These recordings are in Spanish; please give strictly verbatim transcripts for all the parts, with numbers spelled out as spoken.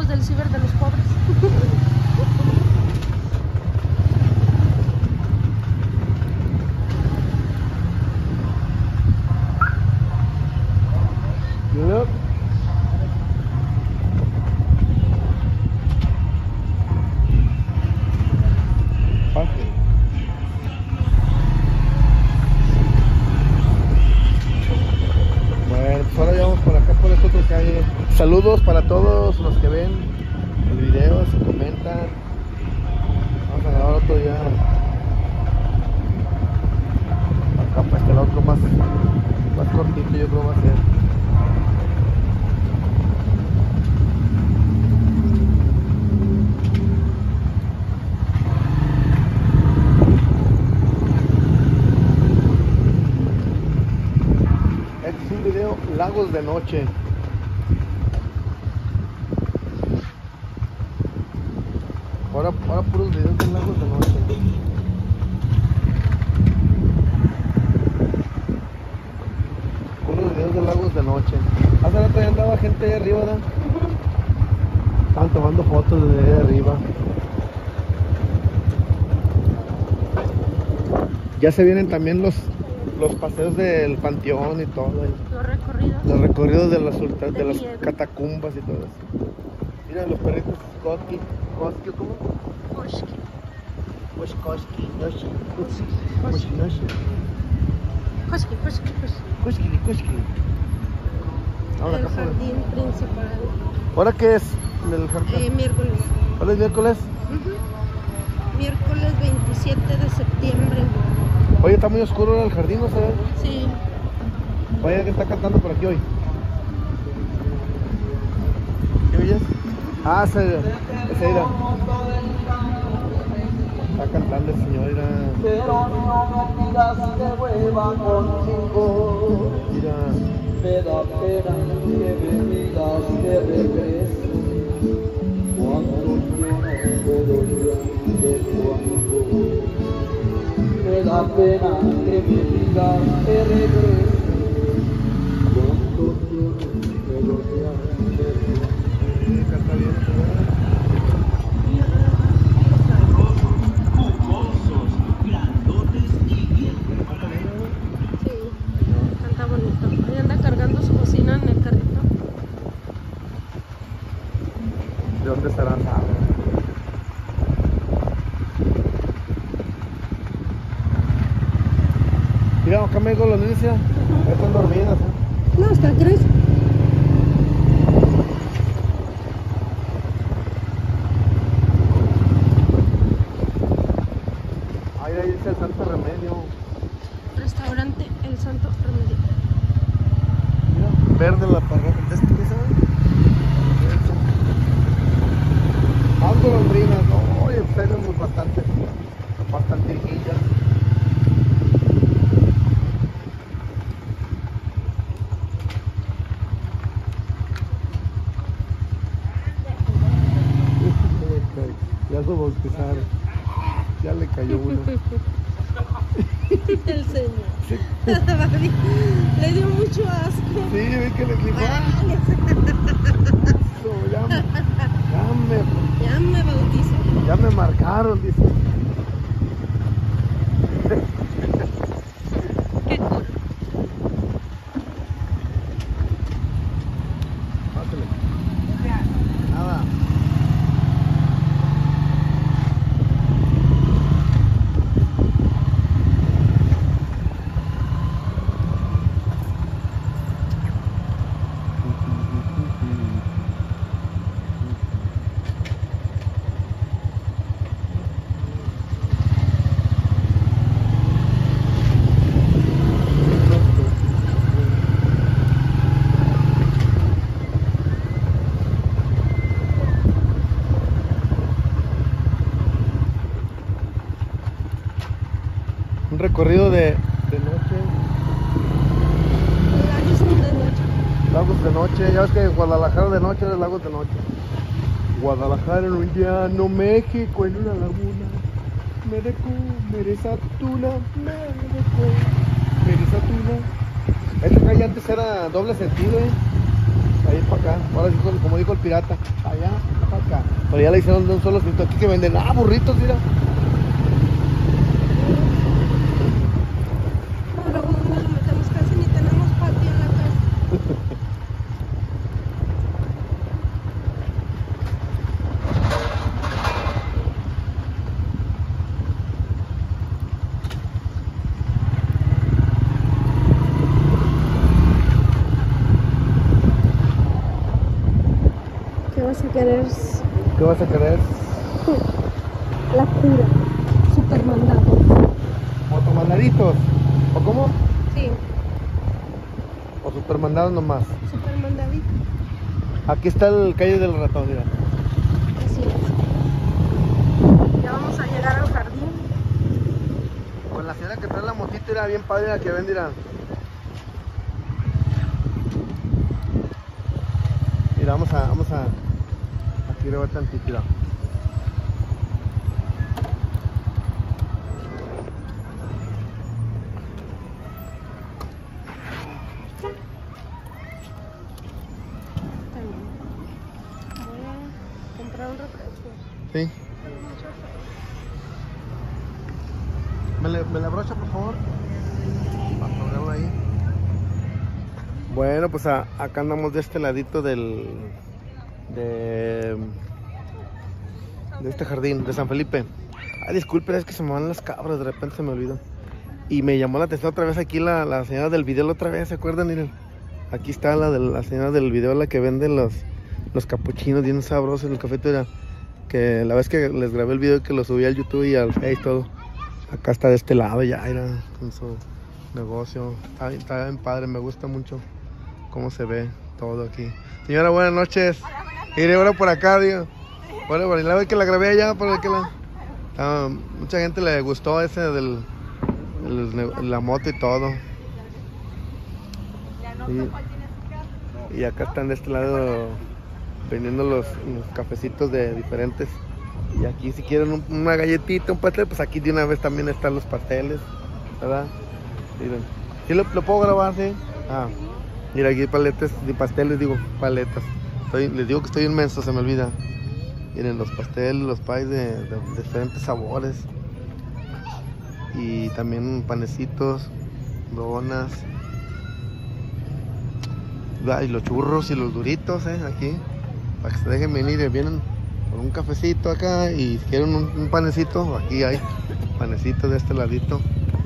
los del ciber de los pobres. Yep. Bueno, pues ahora ya vamos por acá por esta otra calle. Saludos para todos los que ven el video, se comentan. Vamos a grabar otro ya. Acá para este lado otro más, más cortito, yo creo va a ser. Lagos de noche. Ahora, ahora puros videos de lagos de noche. Puros videos de lagos de noche. Hace rato ya andaba gente ahí arriba, ¿verdad? Estaban tomando fotos desde ahí arriba. Ya se vienen también los los paseos del panteón y todo. Los recorridos. Los recorridos de las, de de las miedo. catacumbas y todo eso. Mira los perritos Koski. Koski, ¿cómo? Koski. Pues Koski, Yoshi. Koski. Koski, Yoshi. Koski, Koski, Koski. Koski, Koski. Ahora El acá por- jardín principal. ¿Ahora qué es? El jardín. Eh, miércoles. ¿Ahora es miércoles? Ujú. Miércoles veintisiete de septiembre. Oye, está muy oscuro ahora el jardín, ¿no se ve? Sí. Vaya que está cantando por aquí hoy. ¿Qué oyes? Ah, ese, ese era. Está cantando el señor, era. Pero no me digas que vuelva contigo. Mira. Me da pena que me digas que regrese. Cuando yo no puedo ya de tu amor. Me da pena que me digas que regrese. Cuando yo no puedo ya de tu amor. Sí, canta bien, ¿verdad? Sí. Canta bonito. Ahí anda cargando su bocina en el carrito. ¿De dónde será? Mira, acá me digo los niños ya están dormidas. ¿eh? No, hasta crees. Ahí, ahí dice el Santo Remedio. Restaurante El Santo Remedio. Mira, verde la parroquia. ¿De este qué sabe? Ah, golondrinas, no, oye, pues tenemos bastante, bastante hijillas. Ya lo bautizaron. Ya le cayó uno. El señor. Sí, Le dio mucho asco. sí, vi que le dijo. "Eso, ya, me, ya, me, Ya me bautizó. ya me marcaron", dice. Qué cool. Pásale. Nada. Un recorrido de, de noche, Lagos de noche. lagos de noche. Ya ves que Guadalajara de noche es lagos de noche. Guadalajara en un llano, México en una laguna. Mereco, Merezatuna, Mereco, Merezatuna. Esta calle antes era doble sentido, ¿eh? ahí para acá. Ahora sí, como dijo el pirata, allá para acá. Pero ya le hicieron de un solo sitio. Aquí que venden, ah, burritos, mira. Pero no nos metemos casi ni tenemos patio en la casa. ¿Qué vas a querer? ¿Qué vas a querer? La cura. Super mandado. ¿Motomandaditos? ¿O cómo? Sí, ¿O supermandados nomás? super mandadito. Aquí está el calle del ratón, mira. Así es. Ya vamos a llegar al jardín. Con la señora que trae la motito era bien padre la que ven, dirán. Mira, vamos a, vamos a, aquí le voy tantito, mira. Voy a comprar un refresco. Sí. ¿Me le, me le abrocha, por favor? Para ponerlo ahí. Bueno, pues a, acá andamos de este ladito del... De... De este jardín, de San Felipe. Ay, disculpen, es que se me van las cabras, de repente se me olvidó. Y me llamó la atención otra vez aquí la, la señora del video, la otra vez, ¿se acuerdan? Miren, aquí está la, de, la señora del video, la que vende los, los capuchinos bien sabrosos en el café. Era que la vez que les grabé el video que lo subí al YouTube y al Face todo. Acá está de este lado ya, era con su negocio. Está, está bien padre, me gusta mucho cómo se ve todo aquí. Señora, buenas noches. Iré ahora por acá, digo. Bueno, bueno, y la vez que la grabé allá, por el que la... Ah, mucha gente le gustó ese del... El, la moto y todo. Y, y acá están de este lado vendiendo los, los cafecitos de diferentes. Y aquí si quieren un, una galletita, un pastel, pues aquí de una vez también están los pasteles, ¿verdad? Miren, ¿sí lo, lo puedo grabar, sí? Ah, mira, aquí paletas de pasteles, digo, paletas. Estoy, les digo que estoy inmenso, se me olvida. Miren, los pasteles, los pies de, de, de diferentes sabores. Y también panecitos, donas. Y los churros y los duritos, ¿eh? Aquí, para que se dejen venir, vienen con un cafecito acá y si quieren un, un panecito, aquí hay panecito de este ladito.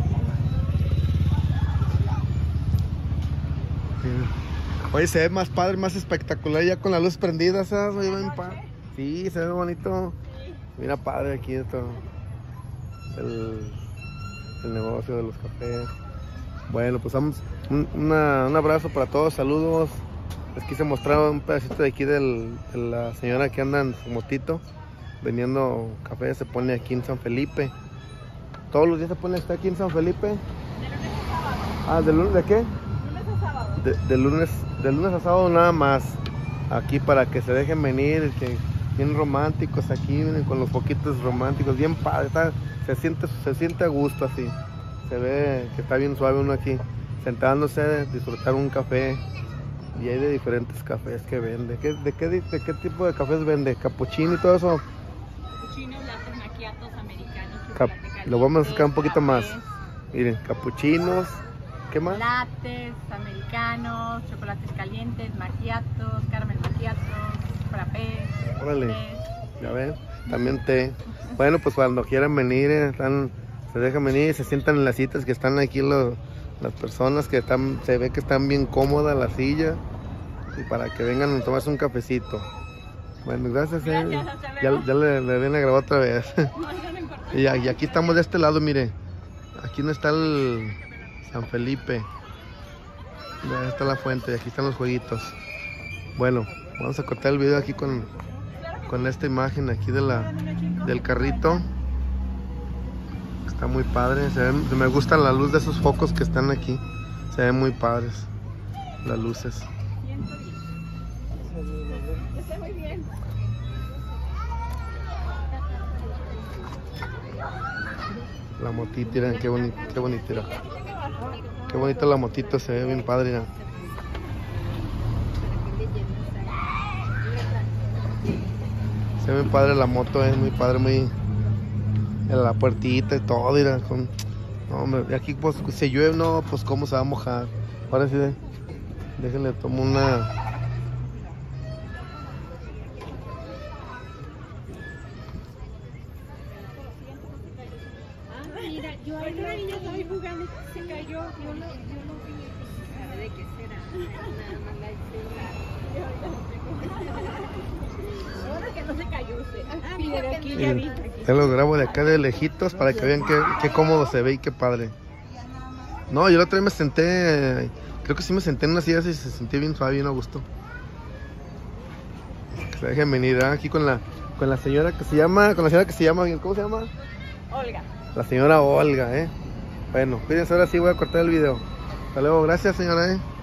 Oye, se ve más padre, más espectacular ya con las luces prendidas, ¿sabes? Oye, ven, pa. Sí, se ve bonito. Mira, padre aquí esto. El, el negocio de los cafés. Bueno, pues vamos. Un, una, un abrazo para todos, saludos. Les quise mostrar un pedacito de aquí del, de la señora que anda en su motito vendiendo café. Se pone aquí en San Felipe. Todos los días se pone está aquí en San Felipe. Ah, ¿de lunes de qué? Lunes a sábado. De, de lunes, de lunes a sábado nada más. Aquí para que se dejen venir, que bien románticos aquí, vienen con los poquitos románticos, bien padre, está, se siente, se siente a gusto así. Se ve que está bien suave uno aquí, sentándose, disfrutar un café. Y hay de diferentes cafés que vende. ¿Qué, de, qué, ¿De qué tipo de cafés vende? ¿Capuchino y todo eso? Capuchinos, lattes, macchiatos, americanos, Cap chocolate caliente. Lo vamos a sacar un poquito cafés, más. Miren, capuchinos. ¿Qué más? Lattes, americanos, chocolates calientes, macchiatos, caramel macchiatos, frappés. Órale, tés. ya ven, también té. Bueno, pues cuando quieran venir, eh, están, se dejan venir y se sientan en las citas que están aquí los, las personas que están, se ve que están bien cómodas la silla y para que vengan a tomarse un cafecito. Bueno, gracias. Eh. Gracias, hasta Ya, luego. ya le, le viene a grabar otra vez. No, eso no importa. y, y aquí estamos de este lado, mire. Aquí no está el San Felipe. Ya está la fuente y aquí están los jueguitos. Bueno, vamos a cortar el video aquí con, con esta imagen aquí de la, del carrito. Está muy padre, se ven, me gusta la luz de esos focos que están aquí. Se ven muy padres las luces. ciento diez. Está muy bien. La motita, miren, qué bonito, qué bonito, mira. Qué bonita la motito, se ve bien padre, mira. Se ve muy padre la moto, es muy padre, muy... En la puertita y todo, mira, con... No, hombre, y aquí pues si llueve, no, pues cómo se va a mojar. Ahora sí, de... déjenle tomo una... Mira, yo ahí una niña estaba ahí jugando y se cayó. Yo lo, yo lo vi. ¿Sabe de qué será? Nada más la ahora que no se cayó usted. Ah, mira, aquí ya vi. Te lo grabo de acá de lejitos para que vean qué, qué cómodo se ve y qué padre. No, yo la otra vez me senté, creo que sí me senté en una silla y se sentía bien suave, bien a gusto. Que se dejen venir, ¿eh? Aquí con la, con la señora que se llama, con la señora que se llama, ¿cómo se llama? Olga. La señora Olga, ¿eh? Bueno, cuídense, ahora sí voy a cortar el video. Hasta luego, gracias señora, ¿eh?